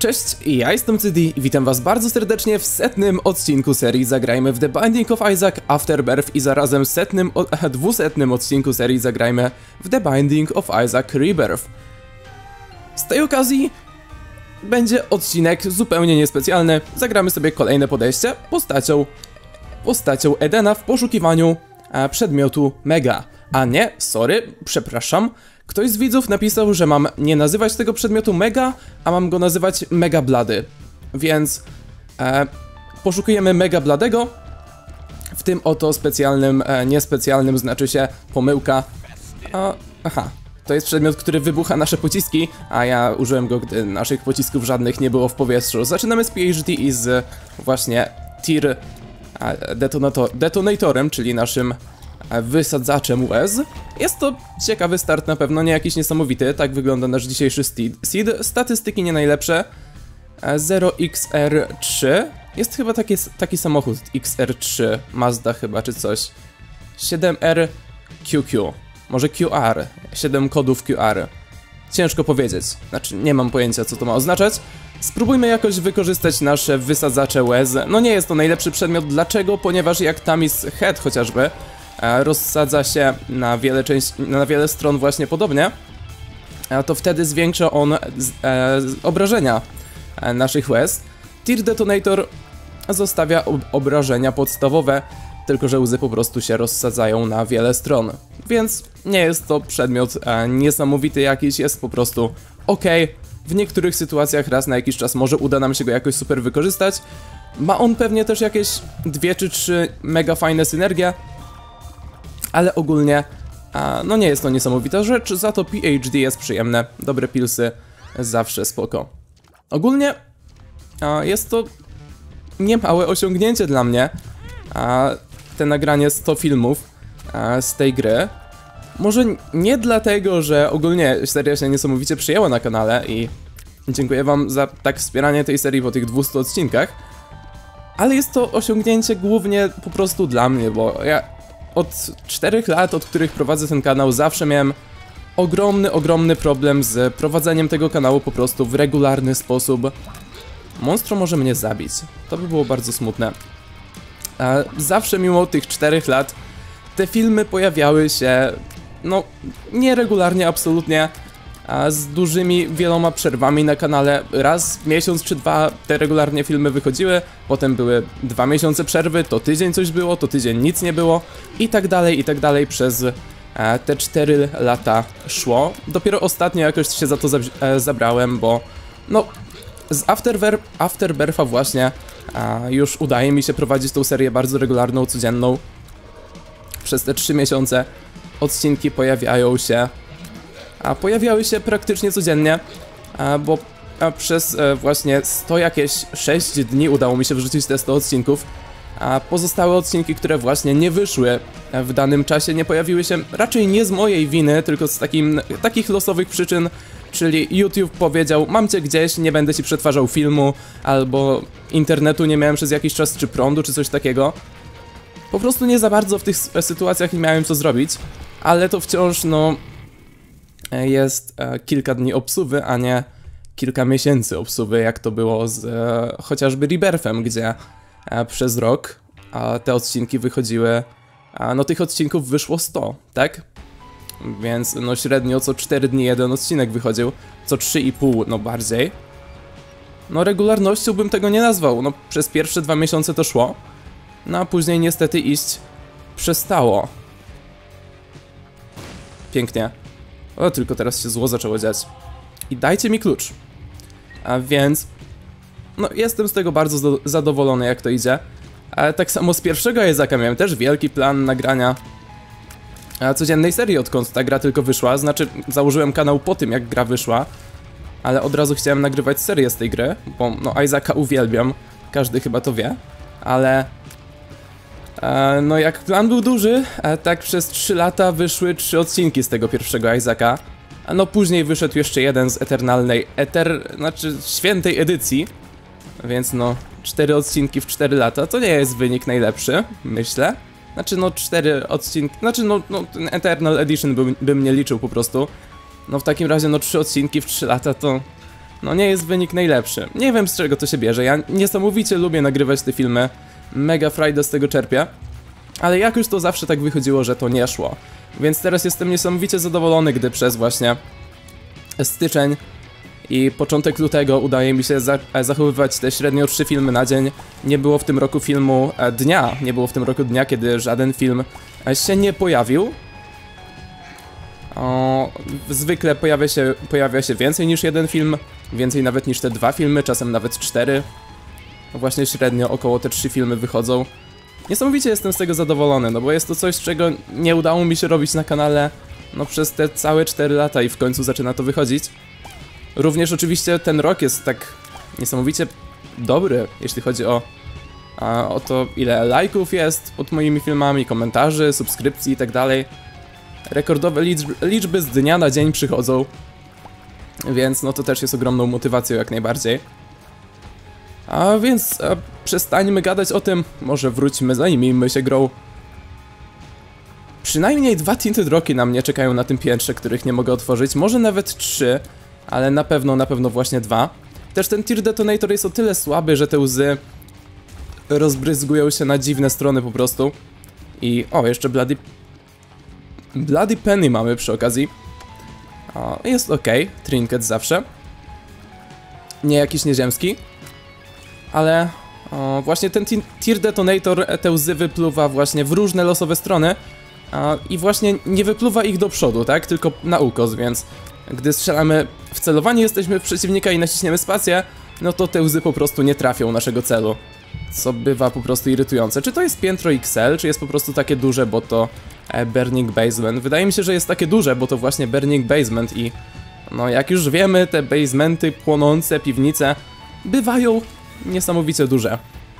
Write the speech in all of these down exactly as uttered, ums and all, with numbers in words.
Cześć, ja jestem Cydy i witam was bardzo serdecznie w setnym odcinku serii Zagrajmy w The Binding of Isaac Afterbirth i zarazem setnym, o, dwusetnym odcinku serii Zagrajmy w The Binding of Isaac Rebirth. Z tej okazji będzie odcinek zupełnie niespecjalny. Zagramy sobie kolejne podejście postacią, postacią Edena w poszukiwaniu a, przedmiotu Mega. A nie, sorry, przepraszam. Ktoś z widzów napisał, że mam nie nazywać tego przedmiotu Mega, a mam go nazywać Mega Blady. Więc e, poszukujemy Mega Bladego. W tym oto specjalnym, e, niespecjalnym znaczy się pomyłka. A, aha, to jest przedmiot, który wybucha nasze pociski, a ja użyłem go, gdy naszych pocisków żadnych nie było w powietrzu. Zaczynamy z P H D i z właśnie Tir detonator, detonatorem, czyli naszym wysadzaczem łez. Jest to ciekawy start na pewno, nie jakiś niesamowity, tak wygląda nasz dzisiejszy seed. Statystyki nie najlepsze. zero X R trzy. Jest chyba taki, taki samochód X R trzy, Mazda chyba, czy coś. siedem R Q Q. Może Q R. siedem kodów Q R. Ciężko powiedzieć. Znaczy, nie mam pojęcia, co to ma oznaczać. Spróbujmy jakoś wykorzystać nasze wysadzacze łez. No nie jest to najlepszy przedmiot. Dlaczego? Ponieważ jak Tammy's Head chociażby rozsadza się na wiele, części, na wiele stron właśnie podobnie, to wtedy zwiększa on z, e, obrażenia naszych łez. Tir Detonator zostawia ob obrażenia podstawowe, tylko że łzy po prostu się rozsadzają na wiele stron. Więc nie jest to przedmiot e, niesamowity jakiś, jest po prostu ok. W niektórych sytuacjach raz na jakiś czas może uda nam się go jakoś super wykorzystać. Ma on pewnie też jakieś dwie czy trzy mega fajne synergie, ale ogólnie, a, no nie jest to niesamowita rzecz, za to P H D jest przyjemne, dobre pilsy, zawsze spoko. Ogólnie a, jest to niemałe osiągnięcie dla mnie, a, te nagranie sto filmów a, z tej gry. Może nie dlatego, że ogólnie seria się niesamowicie przyjęła na kanale i dziękuję wam za tak wspieranie tej serii po tych dwustu odcinkach, ale jest to osiągnięcie głównie po prostu dla mnie, bo ja od czterech lat, od których prowadzę ten kanał, zawsze miałem ogromny, ogromny problem z prowadzeniem tego kanału po prostu w regularny sposób. Monstro może mnie zabić. To by było bardzo smutne. Zawsze mimo tych czterech lat te filmy pojawiały się, no, nieregularnie absolutnie, a z dużymi wieloma przerwami na kanale. Raz w miesiąc czy dwa te regularnie filmy wychodziły, potem były dwa miesiące przerwy, to tydzień coś było, to tydzień nic nie było i tak dalej, i tak dalej przez e, te cztery lata szło. Dopiero ostatnio jakoś się za to za, e, zabrałem, bo no z Afterbirth'a właśnie e, już udaje mi się prowadzić tą serię bardzo regularną, codzienną. Przez te trzy miesiące odcinki pojawiają się A pojawiały się praktycznie codziennie, a, bo a przez e, właśnie sto jakieś sześć dni udało mi się wrzucić te sto odcinków, a pozostałe odcinki, które właśnie nie wyszły w danym czasie, nie pojawiły się raczej nie z mojej winy, tylko z takim, takich losowych przyczyn, czyli YouTube powiedział: mam cię gdzieś, nie będę ci przetwarzał filmu, albo internetu nie miałem przez jakiś czas, czy prądu, czy coś takiego. Po prostu nie za bardzo w tych sytuacjach nie miałem co zrobić, ale to wciąż, no, jest e, kilka dni obsuwy, a nie kilka miesięcy obsuwy, jak to było z e, chociażby Rebirthem, gdzie e, przez rok a te odcinki wychodziły, a no tych odcinków wyszło sto, tak? Więc no średnio co cztery dni jeden odcinek wychodził, co trzy i pół, no bardziej. No regularnością bym tego nie nazwał, no przez pierwsze dwa miesiące to szło, no a później niestety iść przestało. Pięknie. O, tylko teraz się zło zaczęło dziać. I dajcie mi klucz. A więc no jestem z tego bardzo zadowolony, jak to idzie. Ale tak samo z pierwszego Isaaca miałem też wielki plan nagrania codziennej serii, odkąd ta gra tylko wyszła. Znaczy, założyłem kanał po tym, jak gra wyszła, ale od razu chciałem nagrywać serię z tej gry, bo no Isaaca uwielbiam, każdy chyba to wie, ale e, no jak plan był duży, e, tak przez trzy lata wyszły trzy odcinki z tego pierwszego Isaaca. A no później wyszedł jeszcze jeden z eternalnej, eter, znaczy świętej edycji, więc no cztery odcinki w cztery lata to nie jest wynik najlepszy, myślę. Znaczy no cztery odcinki, znaczy no, no ten Eternal Edition bym, bym nie liczył po prostu. No w takim razie no trzy odcinki w trzy lata to no nie jest wynik najlepszy. Nie wiem, z czego to się bierze, ja niesamowicie lubię nagrywać te filmy, mega frajdę z tego czerpię, ale jakoś to zawsze tak wychodziło, że to nie szło. Więc teraz jestem niesamowicie zadowolony, gdy przez właśnie styczeń i początek lutego udaje mi się za zachowywać te średnio trzy filmy na dzień. Nie było w tym roku filmu e, dnia, nie było w tym roku dnia, kiedy żaden film e, się nie pojawił. O, zwykle pojawia się, pojawia się więcej niż jeden film, więcej nawet niż te dwa filmy, czasem nawet cztery. Właśnie średnio około te trzy filmy wychodzą. Niesamowicie jestem z tego zadowolony, no bo jest to coś, czego nie udało mi się robić na kanale no przez te całe cztery lata i w końcu zaczyna to wychodzić. Również oczywiście ten rok jest tak niesamowicie dobry, jeśli chodzi o, a, o to, ile lajków jest pod moimi filmami, komentarzy, subskrypcji i tak dalej. Rekordowe liczby, liczby z dnia na dzień przychodzą, więc no to też jest ogromną motywacją jak najbardziej. A więc a, przestańmy gadać o tym, może wróćmy, zajmijmy się grą. Przynajmniej dwa Tinted Rocky na mnie czekają na tym piętrze, których nie mogę otworzyć, może nawet trzy, ale na pewno, na pewno właśnie dwa. Też ten Tear Detonator jest o tyle słaby, że te łzy rozbryzgują się na dziwne strony po prostu. I o, jeszcze Bloody... Bloody Penny mamy przy okazji. O, jest ok, trinket zawsze. Nie jakiś nieziemski. Ale o, właśnie ten Tear Detonator te łzy wypluwa właśnie w różne losowe strony. A, I właśnie nie wypluwa ich do przodu, tak? Tylko na ukos, więc gdy strzelamy w celowanie, jesteśmy w przeciwnika i naciśniemy spację, no to te łzy po prostu nie trafią naszego celu. Co bywa po prostu irytujące. Czy to jest piętro X L, czy jest po prostu takie duże, bo to e, Burning Basement? Wydaje mi się, że jest takie duże, bo to właśnie Burning Basement i no jak już wiemy, te basementy, płonące piwnice bywają niesamowicie duże.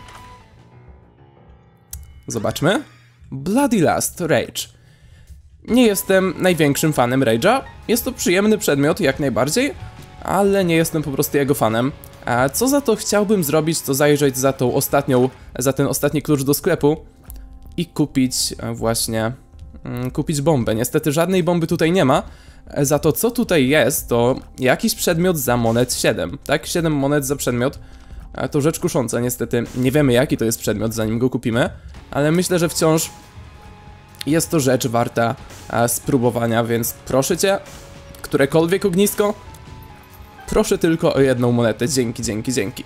Zobaczmy. Bloody Lust Rage. Nie jestem największym fanem Rage'a. Jest to przyjemny przedmiot, jak najbardziej, ale nie jestem po prostu jego fanem. A co za to chciałbym zrobić, to zajrzeć za tą ostatnią, za ten ostatni klucz do sklepu i kupić właśnie, mm, kupić bombę. Niestety żadnej bomby tutaj nie ma. Za to co tutaj jest, to jakiś przedmiot za monet siedem, tak? siedem monet za przedmiot. To rzecz kusząca, niestety nie wiemy jaki to jest przedmiot, zanim go kupimy, ale myślę, że wciąż jest to rzecz warta a, spróbowania, więc proszę cię, którekolwiek ognisko, proszę tylko o jedną monetę, dzięki, dzięki, dzięki.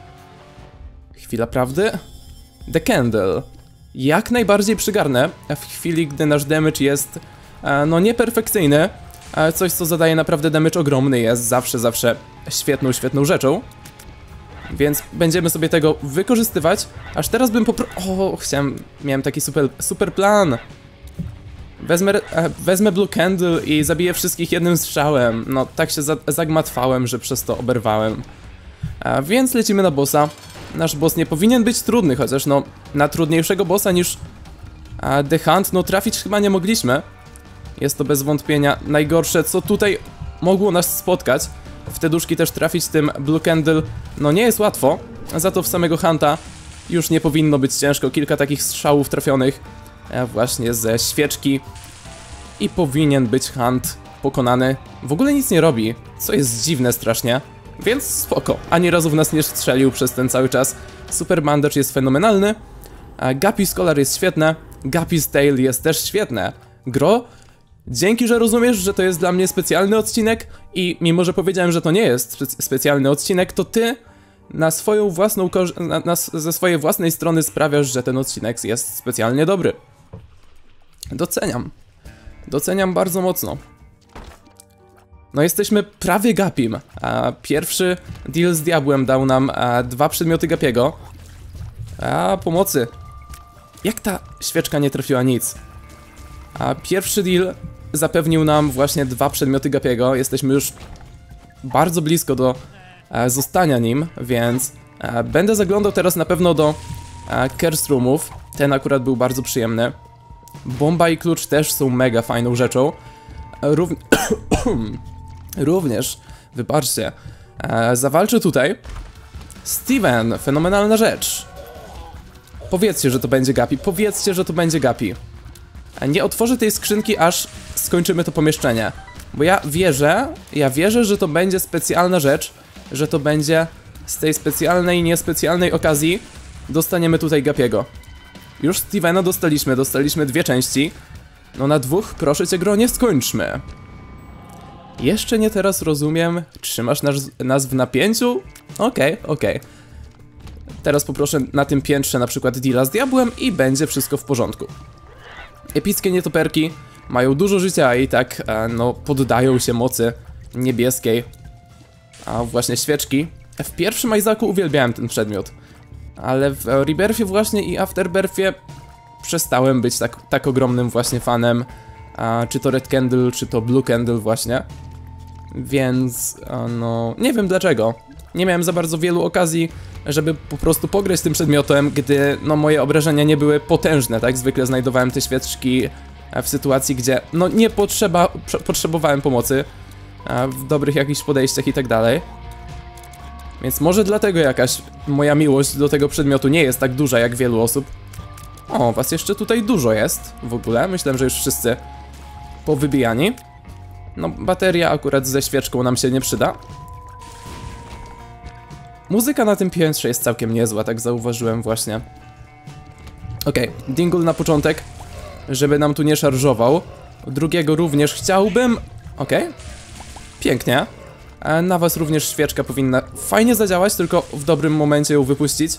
Chwila prawdy? The Candle. Jak najbardziej przygarnę w chwili, gdy nasz damage jest a, no nieperfekcyjny, a coś co zadaje naprawdę damage ogromny jest zawsze, zawsze świetną, świetną rzeczą. Więc będziemy sobie tego wykorzystywać. Aż teraz bym popro... O, chciałem... Miałem taki super, super plan. Wezmę, e, wezmę Blue Candle i zabiję wszystkich jednym strzałem. No, tak się za zagmatwałem, że przez to oberwałem. A więc lecimy na bossa. Nasz boss nie powinien być trudny, chociaż no, na trudniejszego bossa niż a, The Hunt, no trafić chyba nie mogliśmy. Jest to bez wątpienia najgorsze, co tutaj mogło nas spotkać. W te duszki też trafić tym Blue Candle, no nie jest łatwo, za to w samego Hunta już nie powinno być ciężko. Kilka takich strzałów trafionych e, właśnie ze świeczki i powinien być Hunt pokonany. W ogóle nic nie robi, co jest dziwne strasznie, więc spoko. Ani razu w nas nie strzelił przez ten cały czas. Super Bandage jest fenomenalny, e, Guppy Scholar jest świetne, Guppy's Tale jest też świetne. Gro, dzięki, że rozumiesz, że to jest dla mnie specjalny odcinek i mimo, że powiedziałem, że to nie jest spe specjalny odcinek, to ty na swoją własną na, na, ze swojej własnej strony sprawiasz, że ten odcinek jest specjalnie dobry. Doceniam. Doceniam bardzo mocno. No jesteśmy prawie Guppym. A pierwszy deal z diabłem dał nam a, dwa przedmioty Guppiego. A pomocy. Jak ta świeczka nie trafiła nic? A pierwszy deal zapewnił nam właśnie dwa przedmioty Guppiego. Jesteśmy już bardzo blisko do e, zostania nim, więc e, będę zaglądał teraz na pewno do e, Curse Roomów. Ten akurat był bardzo przyjemny. Bomba i klucz też są mega fajną rzeczą. E, równ Również, wybaczcie, e, zawalczę tutaj. Steven, fenomenalna rzecz. Powiedzcie, że to będzie Guppy, powiedzcie, że to będzie Guppy. Nie otworzę tej skrzynki, aż skończymy to pomieszczenie. Bo ja wierzę, ja wierzę, że to będzie specjalna rzecz, że to będzie z tej specjalnej, niespecjalnej okazji dostaniemy tutaj Gapiego. Już Stevena dostaliśmy, dostaliśmy dwie części. No na dwóch, proszę cię gro, nie skończmy. Jeszcze nie teraz rozumiem, trzymasz nas, nas w napięciu? Okej, okay, okej. Okay. Teraz poproszę na tym piętrze na przykład deala z diabłem i będzie wszystko w porządku. Epickie nietoperki mają dużo życia i tak, e, no, poddają się mocy niebieskiej. A właśnie świeczki. W pierwszym Isaacu uwielbiałem ten przedmiot. Ale w Rebirthie właśnie i Afterbirthie przestałem być tak, tak ogromnym właśnie fanem. A, czy to Red Candle, czy to Blue Candle właśnie. Więc, a, no, nie wiem dlaczego. Nie miałem za bardzo wielu okazji, żeby po prostu pograć tym przedmiotem, gdy, no, moje obrażenia nie były potężne, tak? Zwykle znajdowałem te świeczki w sytuacji, gdzie, no, nie potrzeba, potrzebowałem pomocy w dobrych jakichś podejściach i tak dalej. Więc może dlatego jakaś moja miłość do tego przedmiotu nie jest tak duża jak wielu osób. O, was jeszcze tutaj dużo jest w ogóle. Myślałem, że już wszyscy powybijani. No, bateria akurat ze świeczką nam się nie przyda. Muzyka na tym piętrze jest całkiem niezła, tak zauważyłem właśnie. Okej, okay, dingle na początek, żeby nam tu nie szarżował. Drugiego również chciałbym. Okej, okay. Pięknie. A na was również świeczka powinna fajnie zadziałać, tylko w dobrym momencie ją wypuścić.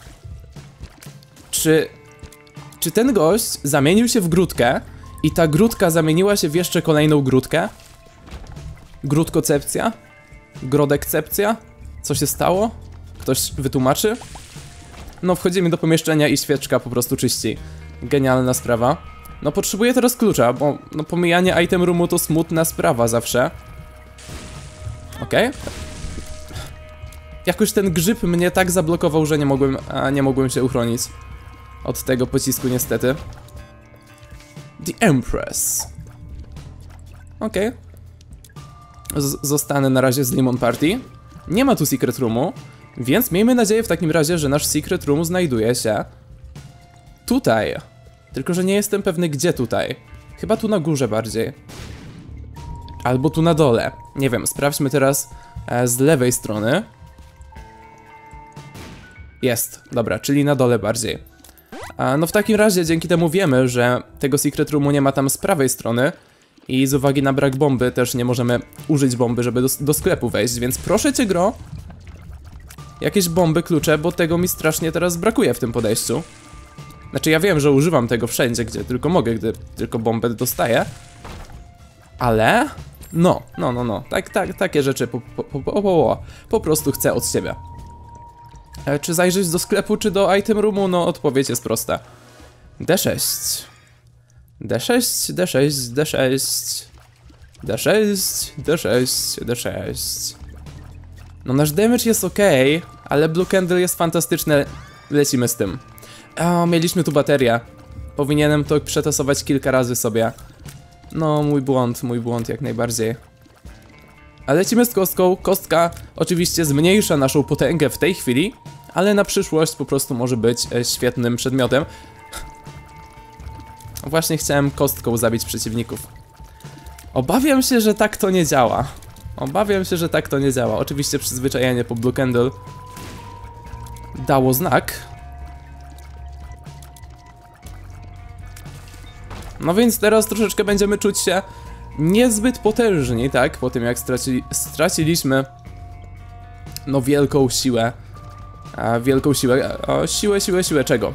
Czy... Czy ten gość zamienił się w grudkę i ta grudka zamieniła się w jeszcze kolejną grudkę? Grudkocepcja? Grodekcepcja? Co się stało? Ktoś wytłumaczy? No, wchodzimy do pomieszczenia i świeczka po prostu czyści. Genialna sprawa. No, potrzebuję teraz klucza, bo no, pomijanie item roomu to smutna sprawa zawsze. Okej. Okay. Jakoś ten grzyb mnie tak zablokował, że nie mogłem, a nie mogłem się uchronić od tego pocisku niestety. The Empress. Okej. Okay. Zostanę na razie z Lemon Party. Nie ma tu Secret Roomu, więc miejmy nadzieję w takim razie, że nasz Secret Room znajduje się tutaj. Tylko że nie jestem pewny, gdzie tutaj. Chyba tu na górze bardziej. Albo tu na dole. Nie wiem, sprawdźmy teraz e, z lewej strony. Jest, dobra, czyli na dole bardziej. A, no w takim razie dzięki temu wiemy, że tego Secret Roomu nie ma tam z prawej strony. I z uwagi na brak bomby też nie możemy użyć bomby, żeby do, do sklepu wejść, więc proszę cię gro. Jakieś bomby, klucze, bo tego mi strasznie teraz brakuje w tym podejściu. Znaczy ja wiem, że używam tego wszędzie, gdzie tylko mogę, gdy tylko bombę dostaję. Ale... No, no, no, no, tak, tak, takie rzeczy po, po, po, po, po, po prostu chcę od siebie. E, czy zajrzeć do sklepu, czy do item roomu? No, odpowiedź jest prosta. D sześć. D sześć, D sześć, D sześć. D sześć, D sześć, D sześć. No, nasz damage jest ok, ale Blue Candle jest fantastyczne. Lecimy z tym. O, mieliśmy tu baterię. Powinienem to przetasować kilka razy sobie. No, mój błąd, mój błąd jak najbardziej. A lecimy z kostką. Kostka oczywiście zmniejsza naszą potęgę w tej chwili, ale na przyszłość po prostu może być świetnym przedmiotem. Właśnie chciałem kostką zabić przeciwników. Obawiam się, że tak to nie działa. Obawiam się, że tak to nie działa. Oczywiście przyzwyczajenie po Blue Candle dało znak. No więc teraz troszeczkę będziemy czuć się niezbyt potężni, tak? Po tym jak stracili, straciliśmy no wielką siłę. A wielką siłę, a, siłę, siłę, siłę czego?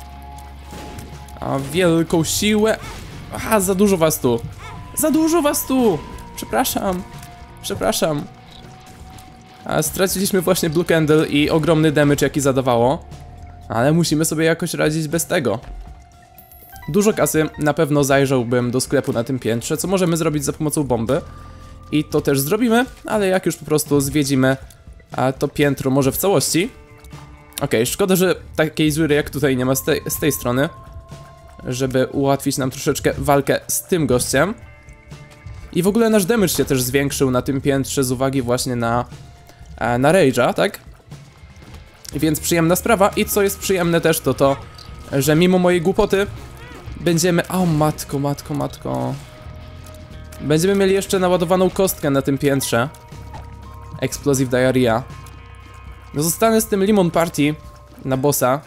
A wielką siłę... Aha, za dużo was tu. Za dużo was tu! Przepraszam. Przepraszam. A straciliśmy właśnie Blue Candle i ogromny damage jaki zadawało. Ale musimy sobie jakoś radzić bez tego. Dużo kasy, na pewno zajrzałbym do sklepu na tym piętrze, co możemy zrobić za pomocą bomby. I to też zrobimy, ale jak już po prostu zwiedzimy a to piętro może w całości. Okej, okay, szkoda, że takiej dziury jak tutaj nie ma z tej, z tej strony, żeby ułatwić nam troszeczkę walkę z tym gościem. I w ogóle nasz damage się też zwiększył na tym piętrze z uwagi właśnie na, na Rage'a, tak? Więc przyjemna sprawa. I co jest przyjemne też to to, że mimo mojej głupoty będziemy... O, matko, matko, matko. Będziemy mieli jeszcze naładowaną kostkę na tym piętrze. Explosive Diarrhea. No zostanę z tym Lemon Party na bossa.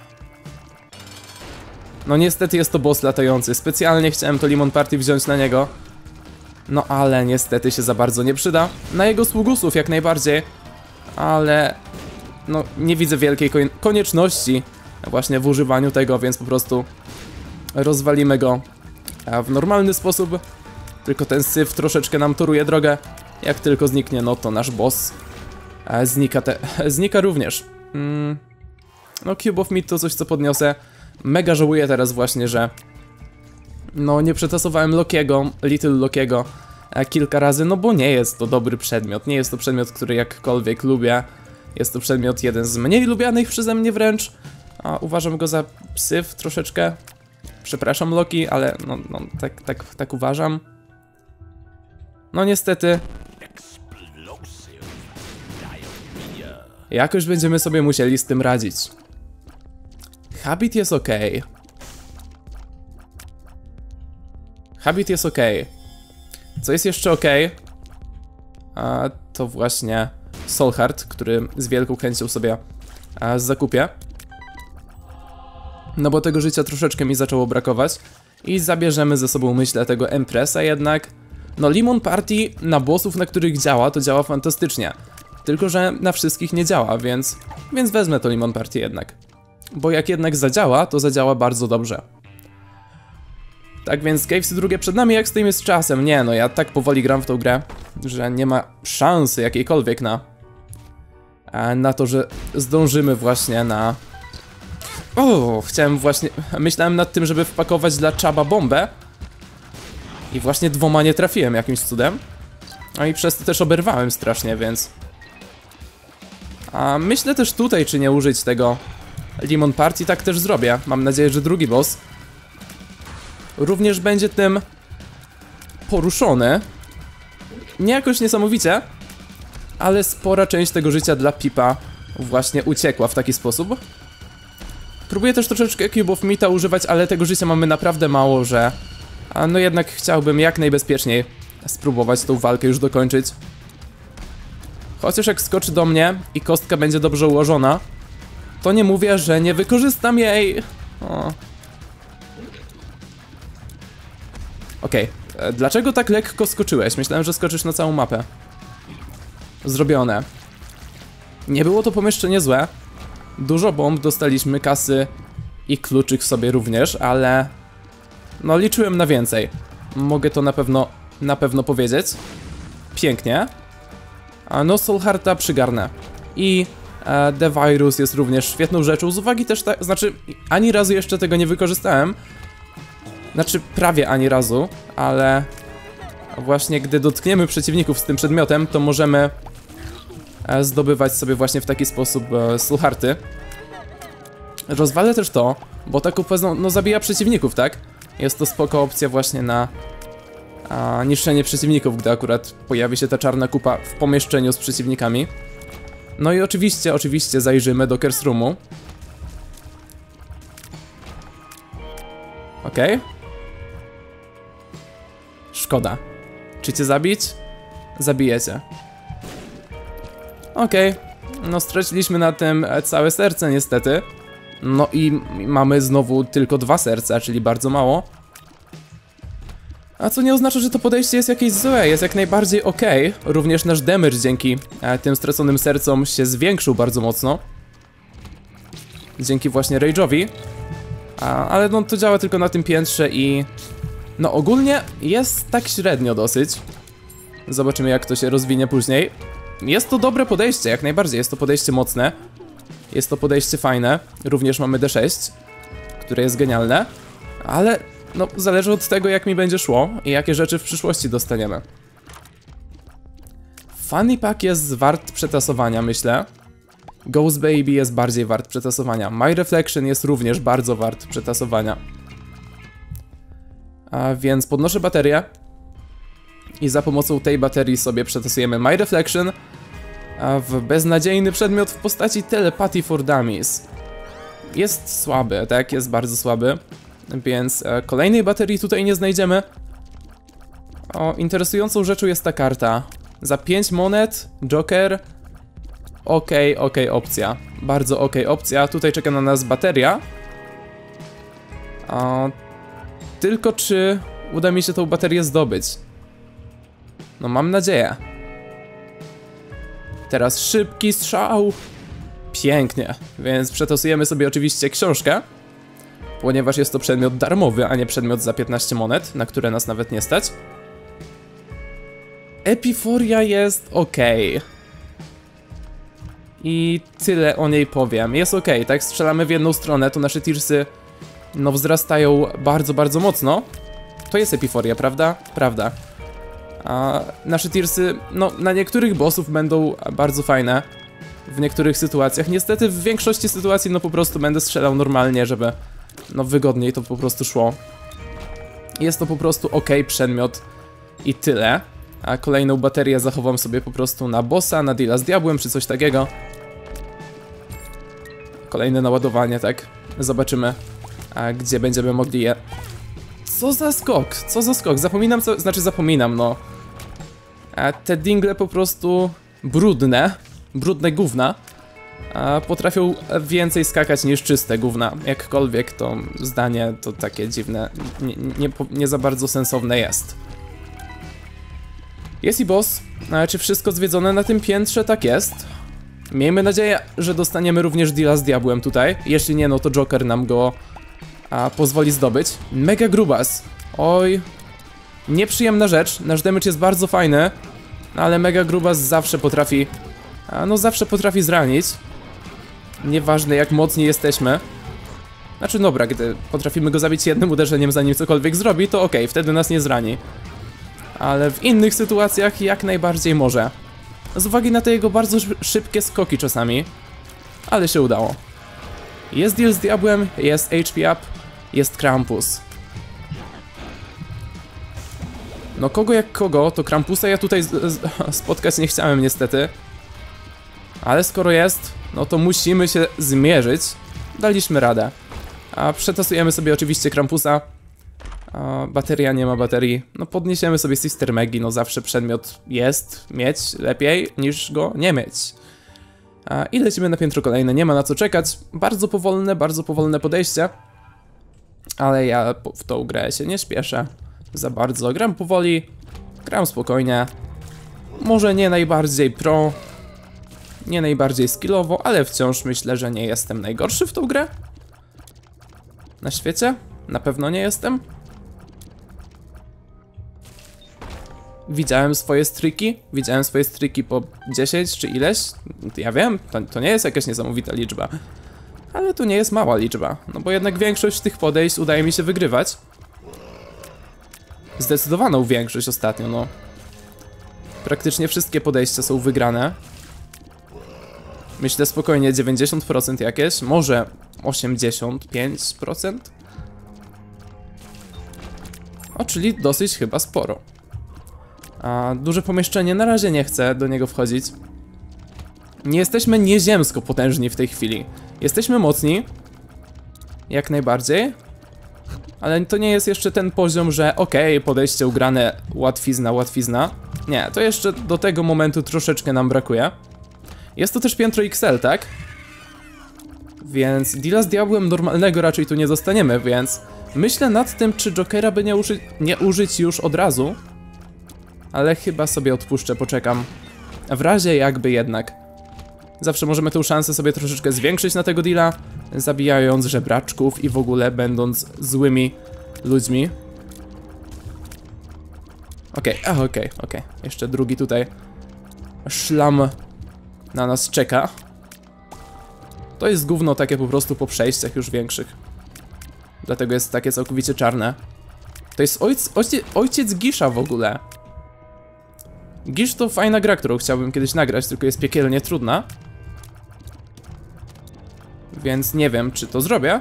No niestety jest to boss latający. Specjalnie chciałem to Lemon Party wziąć na niego. No ale niestety się za bardzo nie przyda. Na jego sługusów jak najbardziej. Ale no nie widzę wielkiej konieczności właśnie w używaniu tego, więc po prostu rozwalimy go w normalny sposób. Tylko ten syf troszeczkę nam toruje drogę. Jak tylko zniknie, no to nasz boss znika, te, znika również. Mm. No Cube of Meat to coś, co podniosę. Mega żałuję teraz właśnie, że no nie przetasowałem Lokiego, Little Lokiego kilka razy, no bo nie jest to dobry przedmiot. Nie jest to przedmiot, który jakkolwiek lubię. Jest to przedmiot jeden z mniej lubianych przeze mnie wręcz. A uważam go za syf troszeczkę. Przepraszam Loki, ale no, no tak, tak, tak uważam. No niestety. Jakoś będziemy sobie musieli z tym radzić. Habit jest ok. Habit jest ok. Co jest jeszcze ok? A, to właśnie Soul Heart, który z wielką chęcią sobie a, zakupię. No bo tego życia troszeczkę mi zaczęło brakować. I zabierzemy ze sobą, myślę, tego Empressa jednak. No Lemon Party na bossów, na których działa, to działa fantastycznie. Tylko że na wszystkich nie działa, więc, więc wezmę to Lemon Party jednak. Bo jak jednak zadziała, to zadziała bardzo dobrze. Tak więc Cavesy drugie przed nami, jak stoimy z czasem. Nie no, ja tak powoli gram w tą grę, że nie ma szansy jakiejkolwiek na Na to, że zdążymy właśnie na... O, chciałem właśnie... Myślałem nad tym, żeby wpakować dla Chaba bombę. I właśnie dwoma nie trafiłem jakimś cudem. No i przez to też oberwałem strasznie, więc... A myślę też tutaj, czy nie użyć tego Lemon Party, tak też zrobię. Mam nadzieję, że drugi boss również będzie tym poruszony. Nie jakoś niesamowicie, ale spora część tego życia dla Pipa właśnie uciekła w taki sposób. Próbuję też troszeczkę Cube of Meata używać, ale tego życia mamy naprawdę mało, że... A no jednak chciałbym jak najbezpieczniej spróbować tą walkę już dokończyć. Chociaż jak skoczy do mnie i kostka będzie dobrze ułożona, to nie mówię, że nie wykorzystam jej. Okej, okay. Dlaczego tak lekko skoczyłeś? Myślałem, że skoczysz na całą mapę. Zrobione. Nie było to pomieszczenie złe. Dużo bomb, dostaliśmy kasy i kluczyk w sobie również, ale... No liczyłem na więcej. Mogę to na pewno, na pewno powiedzieć. Pięknie. A no Soul Hearta przygarnę. I e, The Virus jest również świetną rzeczą, z uwagi też, ta, znaczy ani razu jeszcze tego nie wykorzystałem. Znaczy prawie ani razu, ale właśnie gdy dotkniemy przeciwników z tym przedmiotem, to możemy e, zdobywać sobie właśnie w taki sposób e, Soul Hearty. Rozwalę też to, bo ta kupa no, no zabija przeciwników, tak? Jest to spoko opcja właśnie na a, niszczenie przeciwników, gdy akurat pojawi się ta czarna kupa w pomieszczeniu z przeciwnikami. No i oczywiście, oczywiście zajrzymy do Curse Roomu. Okej. Okay. Szkoda. Czy cię zabić? Zabijecie. Okej. Okay. No straciliśmy na tym całe serce niestety. No i mamy znowu tylko dwa serca, czyli bardzo mało. A co nie oznacza, że to podejście jest jakieś złe, jest jak najbardziej ok. Również nasz damage dzięki e, tym straconym sercom się zwiększył bardzo mocno. Dzięki właśnie Rage'owi. A, ale no to działa tylko na tym piętrze i... No ogólnie jest tak średnio dosyć. Zobaczymy jak to się rozwinie później. Jest to dobre podejście, jak najbardziej, jest to podejście mocne. Jest to podejście fajne. Również mamy D sześć, które jest genialne. Ale no zależy od tego jak mi będzie szło i jakie rzeczy w przyszłości dostaniemy. Funny Pack jest wart przetasowania, myślę. Ghost Baby jest bardziej wart przetasowania. My Reflection jest również bardzo wart przetasowania. A więc podnoszę baterię. I za pomocą tej baterii sobie przetasujemy My Reflection w beznadziejny przedmiot w postaci Telepathy for Dummies. Jest słaby, tak? Jest bardzo słaby. Więc e, kolejnej baterii tutaj nie znajdziemy. O, interesującą rzeczą jest ta karta. Za pięć monet Joker Okej, okay, okej okay, opcja. Bardzo okej okay, opcja. Tutaj czeka na nas bateria. A, tylko czy uda mi się tą baterię zdobyć? No mam nadzieję. Teraz szybki strzał. Pięknie. Więc przetosujemy sobie oczywiście książkę. Ponieważ jest to przedmiot darmowy, a nie przedmiot za piętnaście monet, na które nas nawet nie stać. Epiforia jest ok. I tyle o niej powiem. Jest ok, tak? Strzelamy w jedną stronę, to nasze tirsy no wzrastają bardzo, bardzo mocno. To jest epiforia, prawda? Prawda. A nasze tirsy, no na niektórych bossów będą bardzo fajne. W niektórych sytuacjach. Niestety w większości sytuacji no po prostu będę strzelał normalnie, żeby no wygodniej to po prostu szło. Jest to po prostu ok przedmiot i tyle. A kolejną baterię zachowam sobie po prostu na bossa, na deala z diabłem czy coś takiego. Kolejne naładowanie, tak? Zobaczymy, a gdzie będziemy mogli je... Co za skok? Co za skok? Zapominam co... Znaczy zapominam, no. A te dingle po prostu brudne. Brudne gówna. A potrafią więcej skakać niż czyste gówna. Jakkolwiek to zdanie to takie dziwne. Nie, nie, nie za bardzo sensowne jest. Jest i boss. A czy wszystko zwiedzone na tym piętrze? Tak jest. Miejmy nadzieję, że dostaniemy również deala z diabłem tutaj. Jeśli nie, no to Joker nam go a, pozwoli zdobyć. Mega grubas. Oj. Nieprzyjemna rzecz. Nasz damage jest bardzo fajny. Ale mega grubas zawsze potrafi... A, no zawsze potrafi zranić. Nieważne jak mocni jesteśmy. Znaczy dobra, gdy potrafimy go zabić jednym uderzeniem zanim cokolwiek zrobi, to okej, okay, wtedy nas nie zrani. Ale w innych sytuacjach jak najbardziej może. Z uwagi na te jego bardzo szybkie skoki czasami. Ale się udało. Jest deal z diabłem, jest H P up, jest Krampus. No kogo jak kogo, to Krampusa ja tutaj spotkać nie chciałem niestety. Ale skoro jest, no to musimy się zmierzyć. Daliśmy radę. A przetestujemy sobie oczywiście Krampusa. A bateria nie ma baterii. No podniesiemy sobie Sister Maggie, no zawsze przedmiot jest mieć lepiej niż go nie mieć. A i lecimy na piętro kolejne, nie ma na co czekać. Bardzo powolne, bardzo powolne podejście. Ale ja w tą grę się nie śpieszę za bardzo. Gram powoli, gram spokojnie. Może nie najbardziej pro, nie najbardziej skillowo, ale wciąż myślę, że nie jestem najgorszy w tą grę. Na świecie? Na pewno nie jestem. Widziałem swoje striki, widziałem swoje striki po dziesięć czy ileś. Ja wiem, to, to nie jest jakaś niesamowita liczba. Ale to nie jest mała liczba, no bo jednak większość tych podejść udaje mi się wygrywać. Zdecydowaną większość ostatnio, no. Praktycznie wszystkie podejścia są wygrane. Myślę spokojnie dziewięćdziesiąt procent jakieś, może osiemdziesiąt pięć procent. O, czyli dosyć chyba sporo. A duże pomieszczenie, na razie nie chcę do niego wchodzić. Nie jesteśmy nieziemsko potężni w tej chwili. Jesteśmy mocni. Jak najbardziej. Ale to nie jest jeszcze ten poziom, że okej, okay, podejście ugrane, łatwizna, łatwizna. Nie, to jeszcze do tego momentu troszeczkę nam brakuje. Jest to też piętro X L, tak? Więc deala z diabłem normalnego raczej tu nie dostaniemy, więc myślę nad tym, czy Jokera by nie, uży nie użyć już od razu. Ale chyba sobie odpuszczę, poczekam. W razie jakby jednak. Zawsze możemy tę szansę sobie troszeczkę zwiększyć na tego deala, zabijając żebraczków i w ogóle będąc złymi ludźmi. Okej, okay, okej, okay, okej. Okay. Jeszcze drugi tutaj szlam na nas czeka. To jest gówno takie po prostu po przejściach już większych. Dlatego jest takie całkowicie czarne. To jest ojc, ojciec, ojciec Gisha w ogóle. Gish to fajna gra, którą chciałbym kiedyś nagrać, tylko jest piekielnie trudna. Więc nie wiem, czy to zrobię.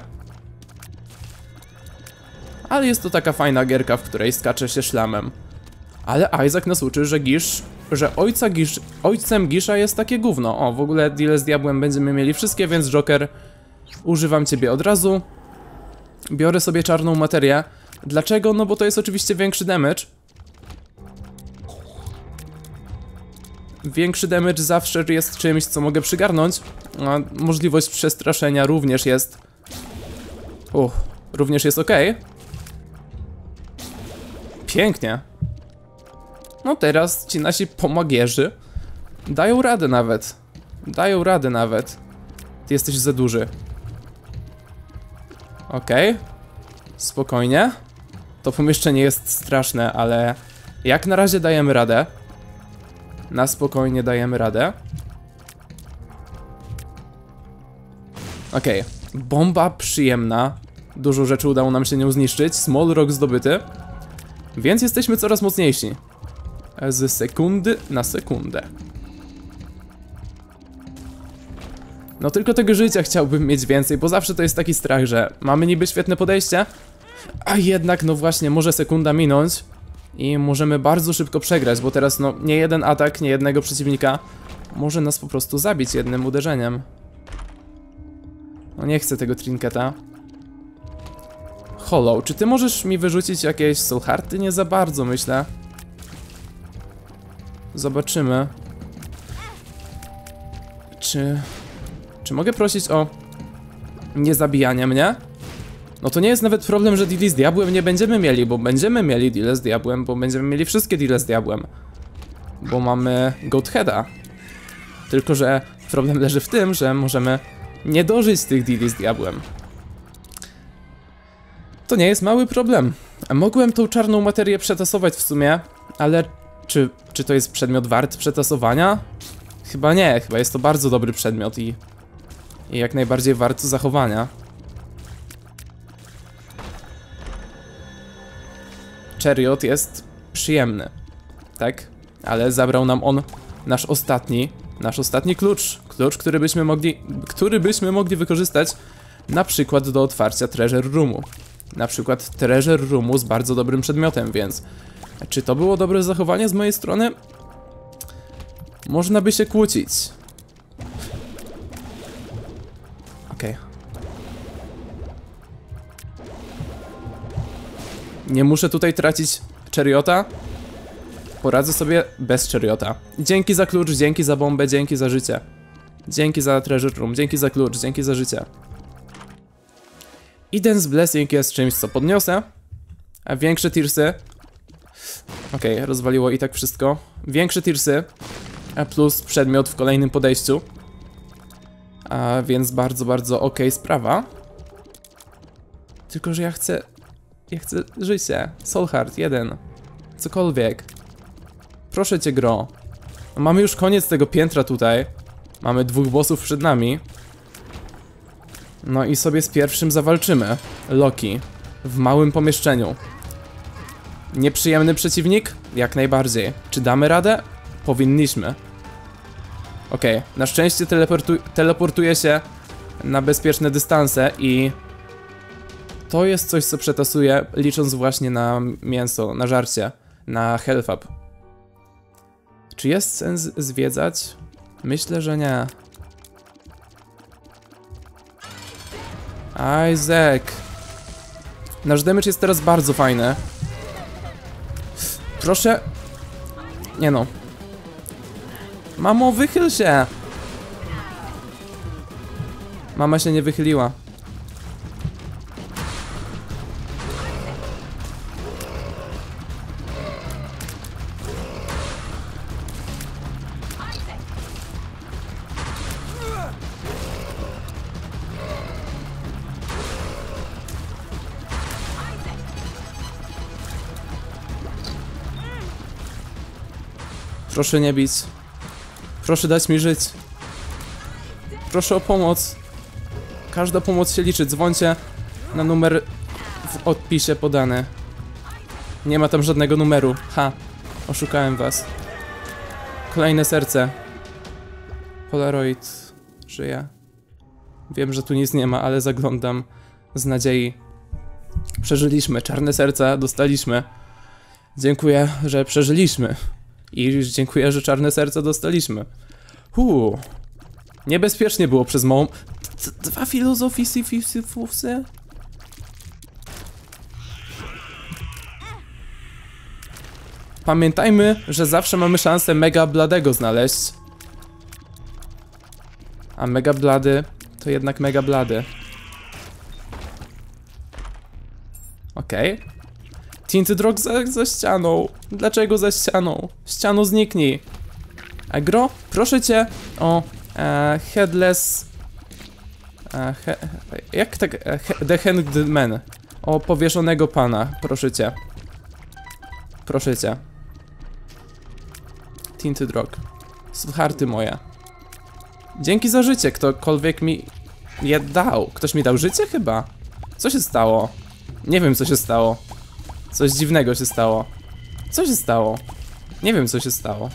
Ale jest to taka fajna gierka, w której skacze się szlamem. Ale Isaac nas uczy, że Gish, że ojca Gish, ojcem Gisha jest takie gówno. O, w ogóle deal z diabłem będziemy mieli wszystkie, więc Joker, używam ciebie od razu. Biorę sobie czarną materię. Dlaczego? No bo to jest oczywiście większy damage. Większy damage zawsze jest czymś, co mogę przygarnąć. A możliwość przestraszenia również jest... Uff, również jest ok. Pięknie. No teraz ci nasi pomagierzy dają radę nawet. Dają radę nawet. Ty jesteś za duży. Okej. Okay. Spokojnie. To pomieszczenie jest straszne, ale jak na razie dajemy radę. Na spokojnie dajemy radę. Okej. Okay. Bomba przyjemna. Dużo rzeczy udało nam się nią zniszczyć. Small rock zdobyty. Więc jesteśmy coraz mocniejsi. Z sekundy na sekundę. No tylko tego życia chciałbym mieć więcej, bo zawsze to jest taki strach, że mamy niby świetne podejście, a jednak no właśnie może sekunda minąć i możemy bardzo szybko przegrać, bo teraz no nie jeden atak, nie jednego przeciwnika może nas po prostu zabić jednym uderzeniem. No nie chcę tego trinketa. Hollow, czy ty możesz mi wyrzucić jakieś soul hearty? Nie za bardzo, myślę. Zobaczymy. Czy... Czy mogę prosić o niezabijanie mnie? No to nie jest nawet problem, że deali z diabłem nie będziemy mieli, bo będziemy mieli deale z diabłem, bo będziemy mieli wszystkie deale z diabłem. Bo mamy Goatheada. Tylko że problem leży w tym, że możemy nie dożyć tych deali z diabłem. To nie jest mały problem. Mogłem tą czarną materię przetasować w sumie, ale czy, czy to jest przedmiot wart przetasowania? Chyba nie, chyba jest to bardzo dobry przedmiot i, i jak najbardziej wart zachowania. Chariot jest przyjemny, tak? Ale zabrał nam on nasz ostatni, nasz ostatni klucz. Klucz, który byśmy mogli, który byśmy mogli wykorzystać na przykład do otwarcia Treasure Roomu. Na przykład Treasure Roomu z bardzo dobrym przedmiotem, więc czy to było dobre zachowanie z mojej strony? Można by się kłócić. Okej. Okay. Nie muszę tutaj tracić Chariota. Poradzę sobie bez Chariota. Dzięki za klucz, dzięki za bombę, dzięki za życie. Dzięki za Treasure Room, dzięki za klucz, dzięki za życie. Eden's Blessing jest czymś, co podniosę. A większe tirsy... Okej, okay, rozwaliło i tak wszystko. Większe tirsy plus przedmiot w kolejnym podejściu. A więc bardzo, bardzo ok sprawa. Tylko że ja chcę... Ja chcę życie. Soul Heart, jeden. Cokolwiek. Proszę cię, gro. No, mamy już koniec tego piętra tutaj. Mamy dwóch bossów przed nami. No i sobie z pierwszym zawalczymy. Loki. W małym pomieszczeniu. Nieprzyjemny przeciwnik? Jak najbardziej. Czy damy radę? Powinniśmy. Okej, okay. Na szczęście teleportu teleportuje się na bezpieczne dystanse i to jest coś, co przetasuje, licząc właśnie na mięso, na żarcie, na health up. Czy jest sens zwiedzać? Myślę, że nie. Isaac. Nasz damage jest teraz bardzo fajny. Proszę. Nie no. Mamo, wychyl się. Mama się nie wychyliła. Proszę nie bić. Proszę dać mi żyć. Proszę o pomoc. Każda pomoc się liczy. Dzwońcie na numer w odpisie podany. Nie ma tam żadnego numeru. Ha. Oszukałem was. Kolejne serce. Polaroid żyje. Wiem, że tu nic nie ma, ale zaglądam z nadziei. Przeżyliśmy. Czarne serca dostaliśmy. Dziękuję, że przeżyliśmy. I dziękuję, że czarne serca dostaliśmy. Huu. Niebezpiecznie było przez małą... Dwa filozofii syfusy? Pamiętajmy, że zawsze mamy szansę Mega Bladego znaleźć. A Mega Blady to jednak Mega Blady. Okej. Okay. Tinted Rock za, za ścianą. Dlaczego za ścianą? Ściano zniknij. Agro, proszę cię o e, Headless... E, he, jak tak? E, he, the Hanged Man. O powieszonego pana, proszę cię. Proszę cię. Tinted Rock. Słucharty moje. Dzięki za życie, ktokolwiek mi je dał. Ktoś mi dał życie chyba? Co się stało? Nie wiem co się stało. Coś dziwnego się stało. Co się stało? Nie wiem co się stało.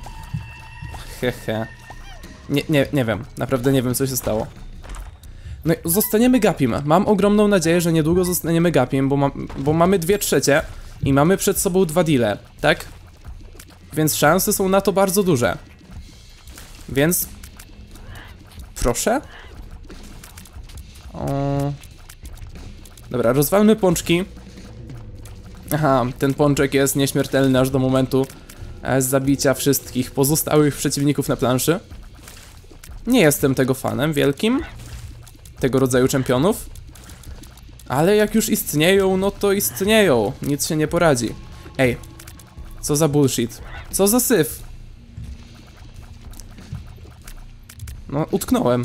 Hehe. Nie, nie, nie wiem. Naprawdę nie wiem co się stało. No i zostaniemy Gapim. Mam ogromną nadzieję, że niedługo zostaniemy Gapim, bo, ma, bo mamy dwie trzecie i mamy przed sobą dwa deale, tak? Więc szanse są na to bardzo duże. Więc... Proszę? O... Dobra, rozwalmy pączki. Aha, ten pączek jest nieśmiertelny aż do momentu e, zabicia wszystkich pozostałych przeciwników na planszy. Nie jestem tego fanem wielkim, tego rodzaju czempionów. Ale jak już istnieją, no to istnieją. Nic się nie poradzi. Ej, co za bullshit. Co za syf. No, utknąłem.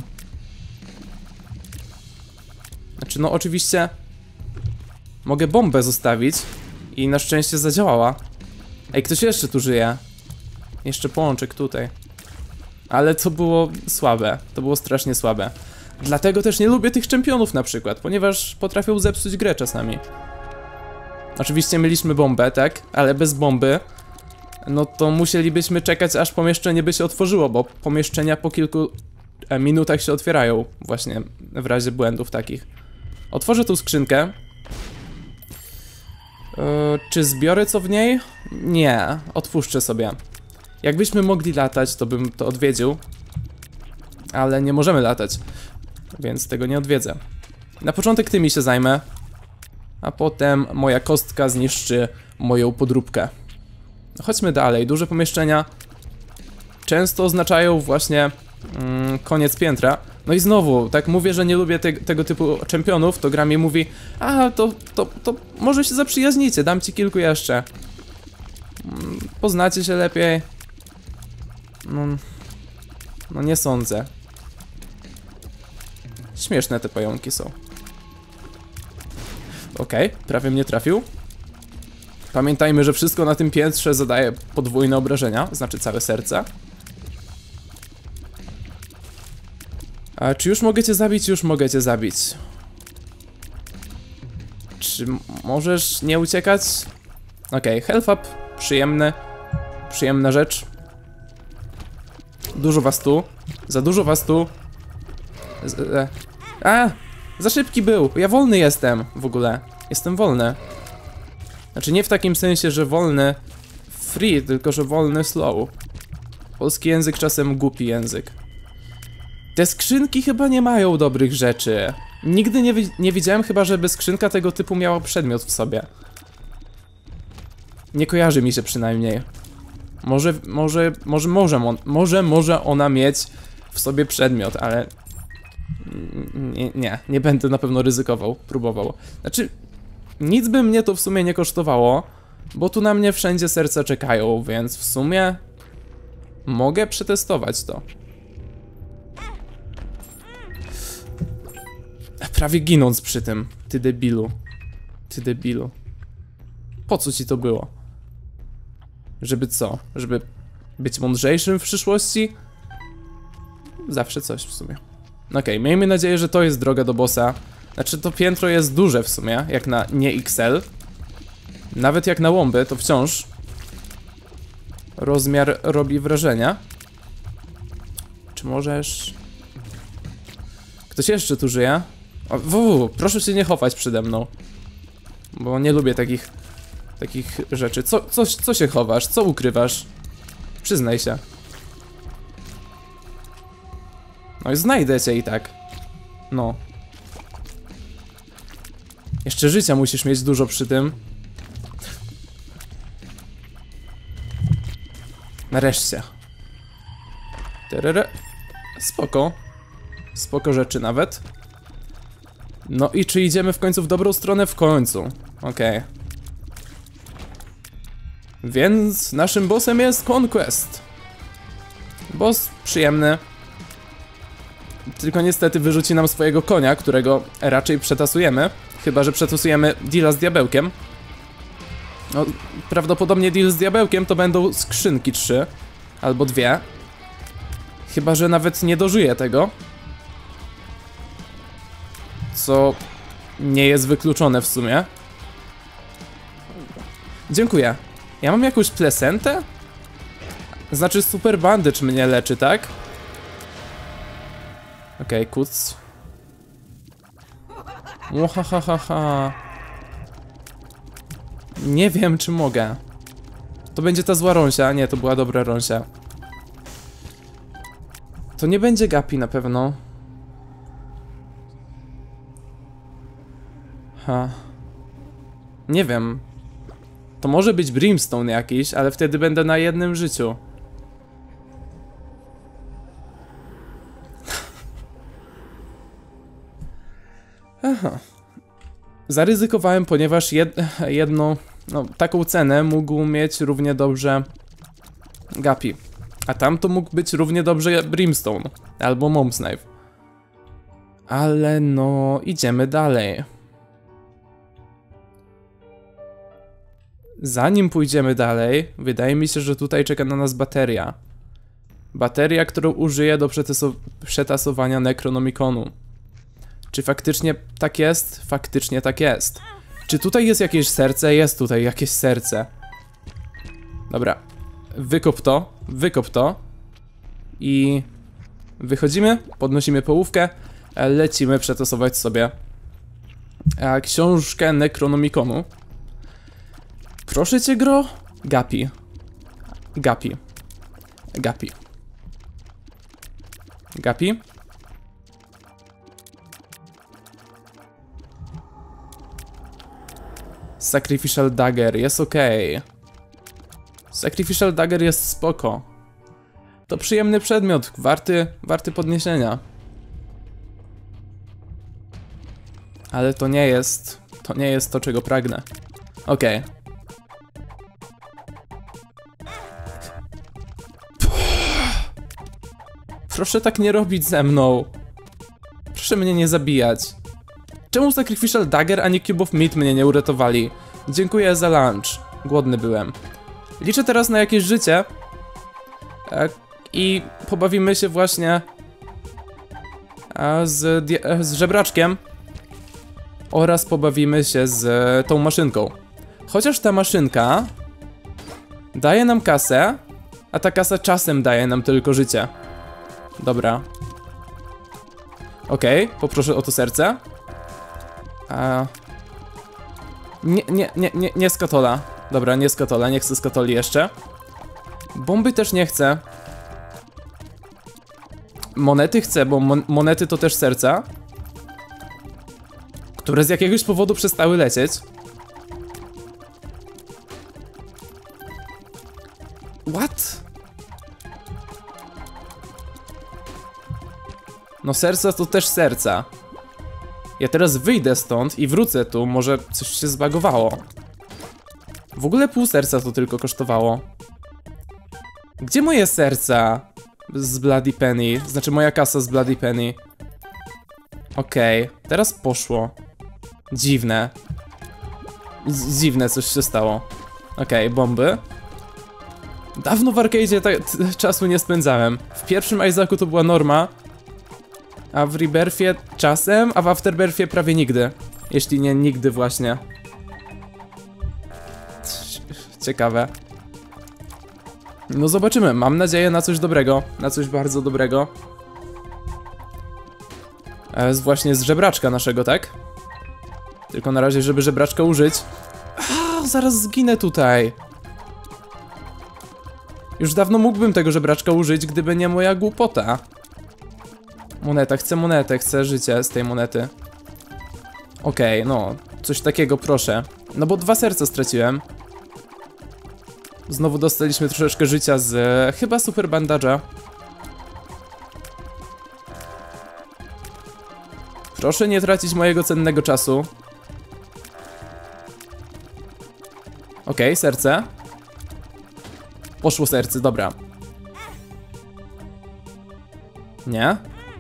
Znaczy, no oczywiście mogę bombę zostawić i na szczęście zadziałała. Ej, ktoś jeszcze tu żyje. Jeszcze pączek tutaj. Ale to było słabe. To było strasznie słabe. Dlatego też nie lubię tych czempionów na przykład, ponieważ potrafią zepsuć grę czasami. Oczywiście mieliśmy bombę, tak? Ale bez bomby no to musielibyśmy czekać, aż pomieszczenie by się otworzyło, bo pomieszczenia po kilku e, minutach się otwierają właśnie w razie błędów takich. Otworzę tą skrzynkę. Yy, czy zbiorę co w niej? Nie, odpuszczę sobie. Jakbyśmy mogli latać, to bym to odwiedził. Ale nie możemy latać, więc tego nie odwiedzę. Na początek tymi się zajmę, a potem moja kostka zniszczy moją podróbkę. Chodźmy dalej. Duże pomieszczenia często oznaczają właśnie mm, koniec piętra. No i znowu, tak mówię, że nie lubię te, tego typu czempionów, to gra mi mówi: a, to, to, to może się zaprzyjaźnicie, dam ci kilku jeszcze. Mm, poznacie się lepiej. No, no nie sądzę. Śmieszne te pająki są. Okej, okay, prawie mnie trafił. Pamiętajmy, że wszystko na tym piętrze zadaje podwójne obrażenia, znaczy całe serce. A czy już mogę cię zabić? Już mogę cię zabić. Czy możesz nie uciekać? Okej, okay, health up, przyjemny, przyjemna rzecz. Dużo was tu, za dużo was tu. Z, e. A! Za szybki był, ja wolny jestem w ogóle. Jestem wolny. Znaczy nie w takim sensie, że wolny free, tylko że wolny slow. Polski język czasem głupi język. Te skrzynki chyba nie mają dobrych rzeczy. Nigdy nie, wi nie widziałem chyba, żeby skrzynka tego typu miała przedmiot w sobie. Nie kojarzy mi się przynajmniej. Może, może, może, może, może, może ona mieć w sobie przedmiot, ale... Nie, nie, nie będę na pewno ryzykował, próbował. Znaczy, nic by mnie to w sumie nie kosztowało, bo tu na mnie wszędzie serca czekają, więc w sumie mogę przetestować to. Prawie ginąc przy tym, ty debilu. Ty debilu. Po co ci to było? Żeby co? Żeby być mądrzejszym w przyszłości? Zawsze coś w sumie. Okej, okay, miejmy nadzieję, że to jest droga do bossa. Znaczy to piętro jest duże w sumie, jak na nie X L. Nawet jak na łomby, to wciąż rozmiar robi wrażenia. Czy możesz... Ktoś jeszcze tu żyje? O, w, proszę się nie chować przede mną, bo nie lubię takich takich rzeczy. Co, co, co się chowasz? Co ukrywasz? Przyznaj się. No i znajdę cię i tak. No. Jeszcze życia musisz mieć dużo przy tym. Nareszcie. Terere. Spoko. Spoko rzeczy nawet. No i czy idziemy w końcu w dobrą stronę? W końcu. Okej. Okay. Więc naszym bossem jest Conquest. Boss przyjemny. Tylko niestety wyrzuci nam swojego konia, którego raczej przetasujemy. Chyba że przetasujemy deala z diabełkiem. No, prawdopodobnie deal z diabełkiem to będą skrzynki trzy. Albo dwie. Chyba że nawet nie dożyję tego. Co nie jest wykluczone w sumie. Dziękuję. Ja mam jakąś plesentę? Znaczy super bandage mnie leczy, tak? Okej, okay, kuc. Łohahaha. Nie wiem, czy mogę. To będzie ta zła rąsia. Nie, to była dobra rąsia. To nie będzie Gapi na pewno. Ha. Nie wiem. To może być Brimstone jakiś, ale wtedy będę na jednym życiu. Aha. Zaryzykowałem, ponieważ jed jedną, no, taką cenę mógł mieć równie dobrze Gapi. A tam to mógł być równie dobrze Brimstone. Albo Mom's Knife. Ale no, idziemy dalej. Zanim pójdziemy dalej, wydaje mi się, że tutaj czeka na nas bateria. Bateria, którą użyję do przetasowania Necronomiconu. Czy faktycznie tak jest? Faktycznie tak jest. Czy tutaj jest jakieś serce? Jest tutaj jakieś serce. Dobra. Wykop to, wykop to. I wychodzimy, podnosimy połówkę, lecimy przetasować sobie książkę Necronomiconu. Proszę cię, gro. Gapi. Gapi. Gapi. Gapi. Sacrificial Dagger, jest okej. Okay. Sacrificial Dagger jest spoko. To przyjemny przedmiot, warty, warty podniesienia. Ale to nie jest, to nie jest to, czego pragnę. Okej. Okay. Proszę tak nie robić ze mną. Proszę mnie nie zabijać. Czemu Sacrificial Dagger, a nie Cube of Meat mnie nie uratowali? Dziękuję za lunch. Głodny byłem. Liczę teraz na jakieś życie. I pobawimy się właśnie z, z żebraczkiem. Oraz pobawimy się z tą maszynką. Chociaż ta maszynka daje nam kasę, a ta kasa czasem daje nam tylko życie. Dobra. Okej, okay, poproszę o to serce. A... Nie, nie, nie, nie, nie skatola. Dobra, nie skatola, nie chcę skatoli jeszcze. Bomby też nie chcę. Monety chcę, bo mon monety to też serca. Które z jakiegoś powodu przestały lecieć. What? No serca to też serca. Ja teraz wyjdę stąd i wrócę tu, może coś się zbagowało. W ogóle pół serca to tylko kosztowało. Gdzie moje serca z Bloody Penny? Znaczy moja kasa z Bloody Penny. Okej, okay, teraz poszło. Dziwne. Z dziwne coś się stało. Okej, okay, bomby. Dawno w arcade'zie tak czasu nie spędzałem. W pierwszym Isaacu to była norma. A w Rebirthie czasem, a w Afterbirthie prawie nigdy. Jeśli nie nigdy właśnie. Ciekawe. No zobaczymy, mam nadzieję na coś dobrego. Na coś bardzo dobrego. E, z właśnie z żebraczka naszego, tak? Tylko na razie, żeby żebraczka użyć. A, zaraz zginę tutaj. Już dawno mógłbym tego żebraczka użyć, gdyby nie moja głupota. Moneta, chcę monetę, chcę życie z tej monety. Okej, okay, no, coś takiego proszę. No bo dwa serca straciłem. Znowu dostaliśmy troszeczkę życia z e, chyba super bandaża. Proszę nie tracić mojego cennego czasu. Okej, okay, serce. Poszło serce, dobra. Nie?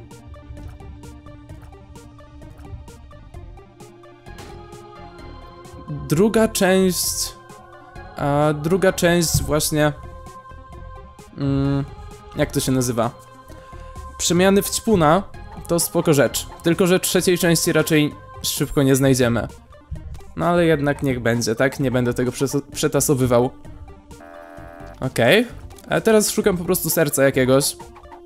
Druga część... A druga część właśnie... Mm, jak to się nazywa? Przemiany w ćpuna to spoko rzecz. Tylko że trzeciej części raczej szybko nie znajdziemy. No ale jednak niech będzie, tak? Nie będę tego przetasowywał. Okej. Okay. A teraz szukam po prostu serca jakiegoś.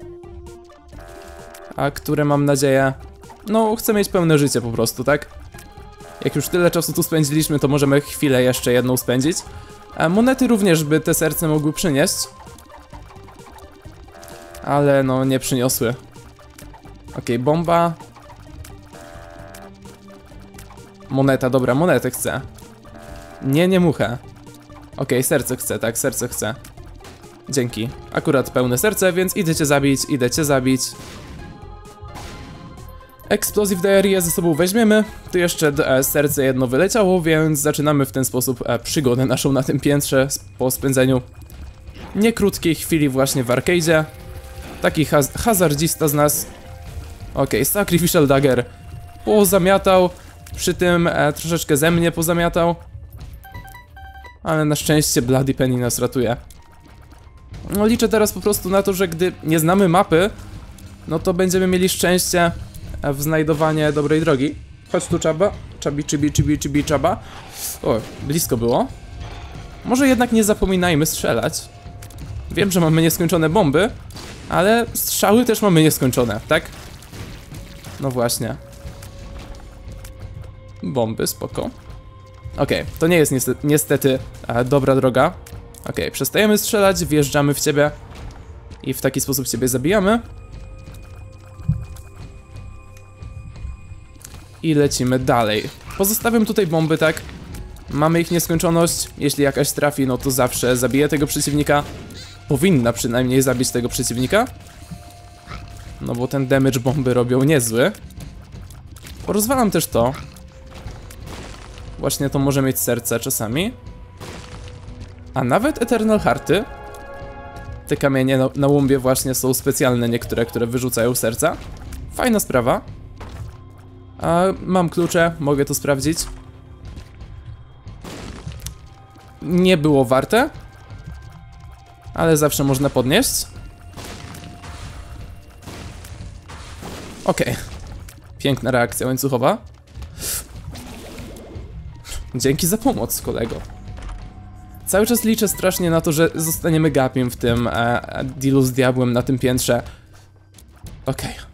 A które mam nadzieję... No, chcę mieć pełne życie po prostu, tak? Jak już tyle czasu tu spędziliśmy, to możemy chwilę jeszcze jedną spędzić. A monety również by te serce mogły przynieść. Ale no, nie przyniosły. Okej, okay, bomba. Moneta, dobra, monetę chcę. Nie, nie muchę. Okej, okay, serce chcę, tak, serce chcę. Dzięki. Akurat pełne serce, więc idę cię zabić, idę cię zabić. Explosive Diarrhea ze sobą weźmiemy. Tu jeszcze e, serce jedno wyleciało, więc zaczynamy w ten sposób e, przygodę naszą na tym piętrze po spędzeniu niekrótkiej chwili właśnie w arcade'zie. Taki haz hazardzista z nas. Okej, okay, Sacrificial Dagger pozamiatał, przy tym e, troszeczkę ze mnie pozamiatał. Ale na szczęście Bloody Penny nas ratuje. No, liczę teraz po prostu na to, że gdy nie znamy mapy, no to będziemy mieli szczęście w znajdowanie dobrej drogi. Chodź tu, Czaba. Czabi, czybi, czybi, czybi, Czaba. O, blisko było. Może jednak nie zapominajmy strzelać. Wiem, że mamy nieskończone bomby, ale strzały też mamy nieskończone, tak? No właśnie. Bomby, spoko. Okej, okay, to nie jest niestety, niestety e, dobra droga. Okej, okay, przestajemy strzelać, wjeżdżamy w ciebie i w taki sposób ciebie zabijamy. I lecimy dalej. Pozostawiam tutaj bomby, tak? Mamy ich nieskończoność. Jeśli jakaś trafi, no to zawsze zabije tego przeciwnika. Powinna przynajmniej zabić tego przeciwnika. No bo ten damage bomby robią niezły. Rozwalam też to. Właśnie to może mieć serce czasami. A nawet Eternal Hearty. Te kamienie na, na łumbie właśnie są specjalne niektóre, które wyrzucają serca. Fajna sprawa. A mam klucze, mogę to sprawdzić. Nie było warte, ale zawsze można podnieść. Okej. Okay. Piękna reakcja łańcuchowa. Dzięki za pomoc, kolego. Cały czas liczę strasznie na to, że zostaniemy gapiem w tym e, dealu z diabłem na tym piętrze. Okej. Okay.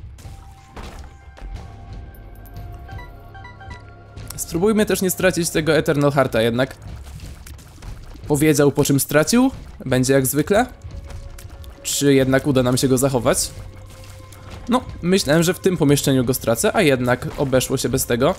Spróbujmy też nie stracić tego Eternal Hearta jednak. Powiedział, po czym stracił. Będzie jak zwykle. Czy jednak uda nam się go zachować? No, myślałem, że w tym pomieszczeniu go stracę, a jednak obeszło się bez tego.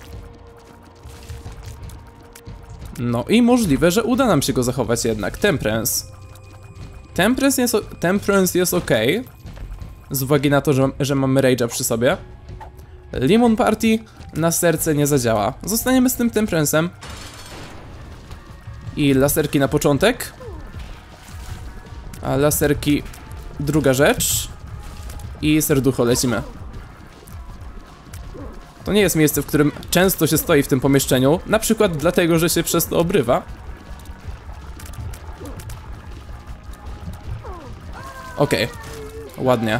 No i możliwe, że uda nam się go zachować jednak. Temperance. Temperance jest, Temperance jest ok. Z uwagi na to, że, że mamy Rage'a przy sobie. Lemon Party na serce nie zadziała. Zostaniemy z tym Temperance'em. I laserki na początek. A laserki druga rzecz. I serducho lecimy. To nie jest miejsce, w którym często się stoi w tym pomieszczeniu. Na przykład dlatego, że się przez to obrywa. Okej. Okay. Ładnie.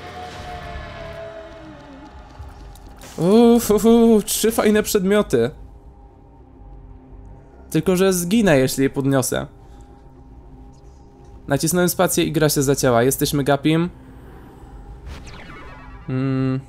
Uff, uff, uff, trzy fajne przedmioty. Tylko że zginę, jeśli je podniosę. Nacisnąłem spację i gra się zacięła. Jesteśmy gapim. Hmm.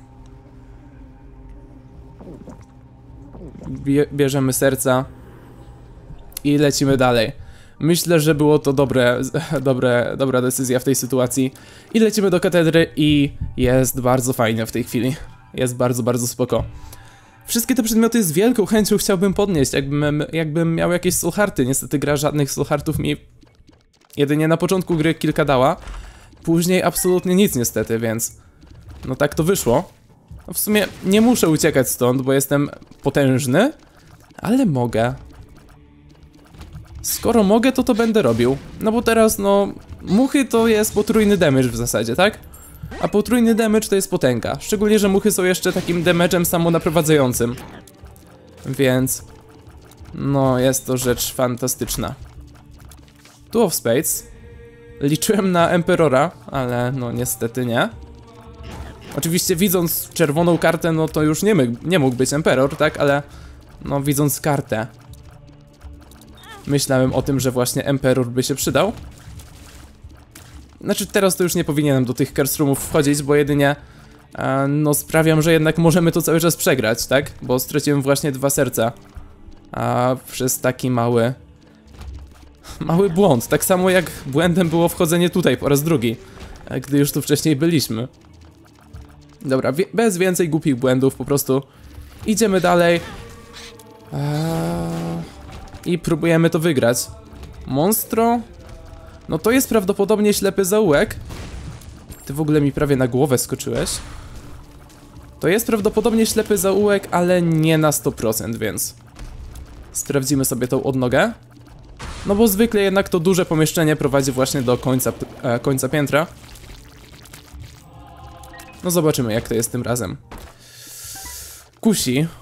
Bie bierzemy serca. I lecimy dalej. Myślę, że było to dobre, dobre, dobra decyzja w tej sytuacji. I lecimy do katedry i jest bardzo fajnie w tej chwili. Jest bardzo, bardzo spoko. Wszystkie te przedmioty z wielką chęcią chciałbym podnieść, jakbym, jakbym miał jakieś soulhearty. Niestety gra żadnych soulheartów mi jedynie na początku gry kilka dała. Później absolutnie nic niestety, więc no tak to wyszło. No w sumie nie muszę uciekać stąd, bo jestem potężny, ale mogę. Skoro mogę, to to będę robił. No bo teraz, no, muchy to jest potrójny damage w zasadzie, tak? A potrójny damage to jest potęga. Szczególnie, że muchy są jeszcze takim damage'em samonaprowadzającym. Więc no, jest to rzecz fantastyczna. Two of Spades. Liczyłem na Emperora, ale no niestety nie. Oczywiście widząc czerwoną kartę, no to już nie, nie mógł być Emperor, tak? Ale no widząc kartę, myślałem o tym, że właśnie Emperor by się przydał. Znaczy teraz to już nie powinienem do tych curse roomów wchodzić, bo jedynie e, no sprawiam, że jednak możemy to cały czas przegrać, tak? Bo straciłem właśnie dwa serca a przez taki mały mały błąd. Tak samo jak błędem było wchodzenie tutaj po raz drugi, gdy już tu wcześniej byliśmy. Dobra, wie bez więcej głupich błędów, po prostu idziemy dalej eee, i próbujemy to wygrać. Monstro? No to jest prawdopodobnie ślepy zaułek. Ty w ogóle mi prawie na głowę skoczyłeś. To jest prawdopodobnie ślepy zaułek, ale nie na sto procent, więc sprawdzimy sobie tą odnogę. No bo zwykle jednak to duże pomieszczenie prowadzi właśnie do końca, e, końca piętra. No zobaczymy, jak to jest tym razem. Kusi.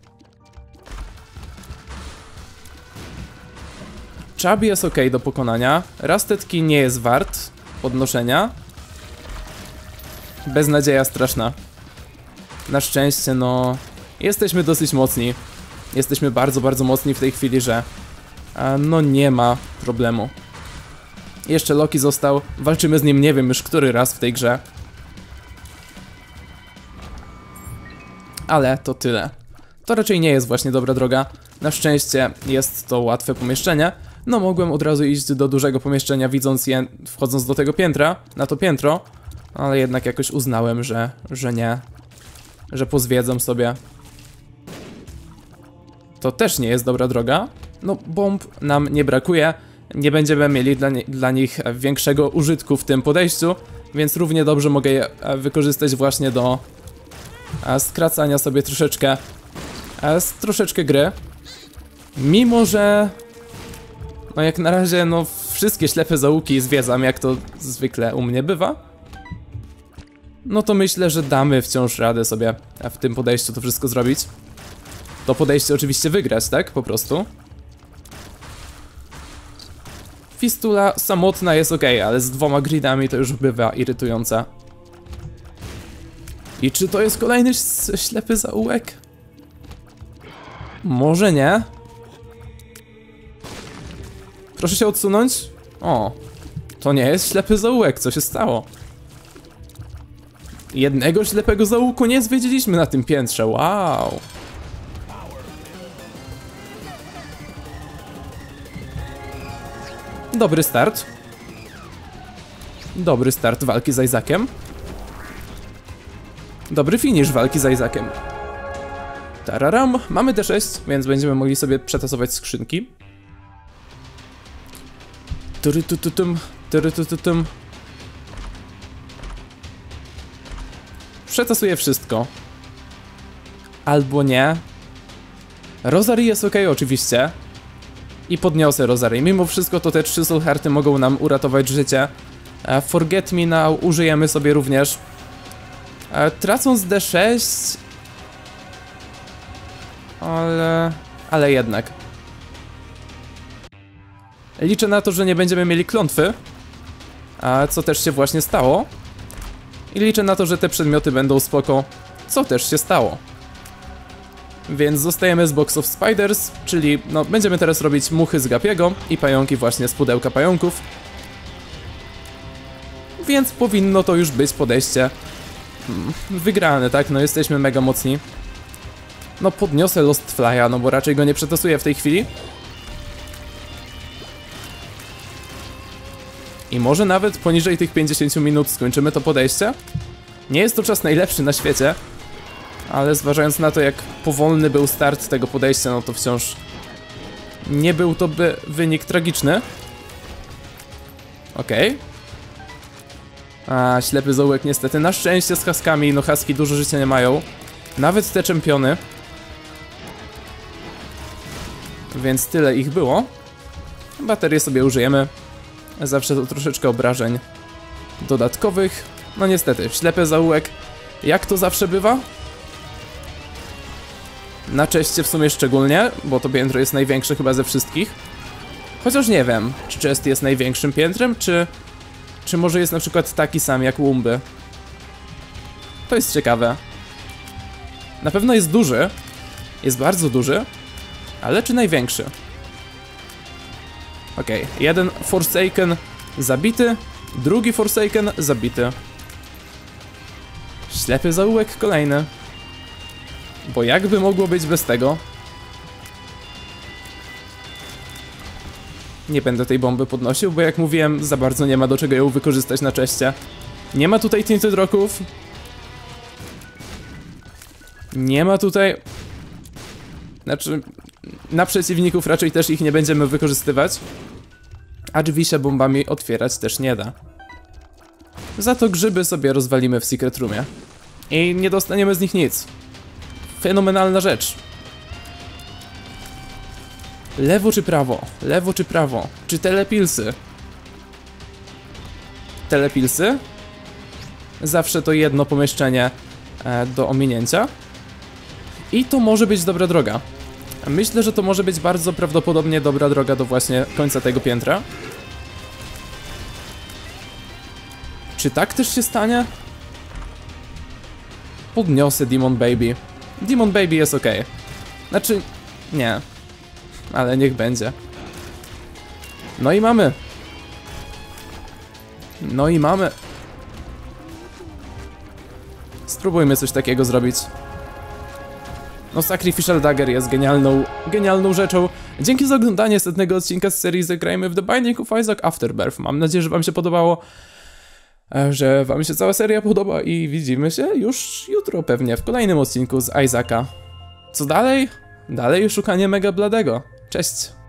Chubby jest ok do pokonania. Rusted Key nie jest wart podnoszenia. Beznadzieja straszna. Na szczęście, no, jesteśmy dosyć mocni. Jesteśmy bardzo, bardzo mocni w tej chwili, że a, no nie ma problemu. Jeszcze Loki został. Walczymy z nim nie wiem już który raz w tej grze. Ale to tyle. To raczej nie jest właśnie dobra droga. Na szczęście jest to łatwe pomieszczenie. No mogłem od razu iść do dużego pomieszczenia, widząc je, wchodząc do tego piętra, na to piętro. Ale jednak jakoś uznałem, że, że nie. Że pozwiedzam sobie. To też nie jest dobra droga. No bomb nam nie brakuje. Nie będziemy mieli dla, nie, dla nich większego użytku w tym podejściu. Więc równie dobrze mogę je wykorzystać właśnie do skracania sobie troszeczkę z troszeczkę gry. Mimo, że no jak na razie no wszystkie ślepe zaułki zwiedzam, jak to zwykle u mnie bywa. No to myślę, że damy wciąż radę sobie w tym podejściu to wszystko zrobić. To podejście oczywiście wygrać, tak? Po prostu. Fistula samotna jest ok, ale z dwoma gridami to już bywa irytująca. I czy to jest kolejny ślepy zaułek? Może nie. Proszę się odsunąć. O, to nie jest ślepy zaułek, co się stało? Jednego ślepego zaułku nie zwiedziliśmy na tym piętrze, wow. Dobry start. Dobry start walki z Isaakiem. Dobry finish walki z Isaakiem. Tararam, mamy D sześć, więc będziemy mogli sobie przetasować skrzynki. Turytututum, turytututum. Przetasuję wszystko. Albo nie. Rosary jest ok oczywiście. I podniosę Rosary. Mimo wszystko to te trzy soulhearty mogą nam uratować życie. Forget Me Now użyjemy sobie również. Tracąc D sześć... Ale... Ale jednak. Liczę na to, że nie będziemy mieli klątwy. A co też się właśnie stało. I liczę na to, że te przedmioty będą spoko. Co też się stało. Więc zostajemy z Box of Spiders, czyli no będziemy teraz robić muchy z Gapiego i pająki właśnie z pudełka pająków. Więc powinno to już być podejście wygrane, tak? No jesteśmy mega mocni. No podniosę Lost Fly'a, no bo raczej go nie przetasuję w tej chwili. I może nawet poniżej tych pięćdziesięciu minut skończymy to podejście. Nie jest to czas najlepszy na świecie. Ale zważając na to, jak powolny był start tego podejścia, no to wciąż nie był to by wynik tragiczny. Okej. Okay. A, ślepy zaułek niestety, na szczęście z Huskami, no Husky dużo życia nie mają. Nawet te czempiony. Więc tyle ich było. Baterię sobie użyjemy. Zawsze to troszeczkę obrażeń dodatkowych. No niestety, ślepy zaułek, jak to zawsze bywa. Na czeście w sumie szczególnie, bo to piętro jest największe chyba ze wszystkich. Chociaż nie wiem, czy chest jest największym piętrem, czy... Czy może jest na przykład taki sam jak łumby. To jest ciekawe. Na pewno jest duży. Jest bardzo duży. Ale czy największy? Okej, okay. Jeden Forsaken zabity, drugi Forsaken zabity. Ślepy zaułek kolejny. Bo jakby mogło być bez tego? Nie będę tej bomby podnosił, bo jak mówiłem, za bardzo nie ma do czego ją wykorzystać na czeście. Nie ma tutaj Tinted Rocków. Nie ma tutaj... Znaczy, na przeciwników raczej też ich nie będziemy wykorzystywać. A drzwi się bombami otwierać też nie da. Za to grzyby sobie rozwalimy w Secret Roomie. I nie dostaniemy z nich nic. Fenomenalna rzecz. Lewo czy prawo? Lewo czy prawo? Czy telepilsy? Telepilsy? Zawsze to jedno pomieszczenie e, do ominięcia. I to może być dobra droga. Myślę, że to może być bardzo prawdopodobnie dobra droga do właśnie końca tego piętra. Czy tak też się stanie? Podniosę Demon Baby. Demon Baby jest ok. Znaczy, nie. Ale niech będzie. No i mamy. No i mamy. Spróbujmy coś takiego zrobić. No, Sacrificial Dagger jest genialną, genialną rzeczą. Dzięki za oglądanie setnego odcinka z serii Zagrajmy w The Binding of Isaac Afterbirth. Mam nadzieję, że wam się podobało, że wam się cała seria podoba i widzimy się już jutro pewnie w kolejnym odcinku z Isaaca. Co dalej? Dalej szukanie Mega Bladego. Cześć!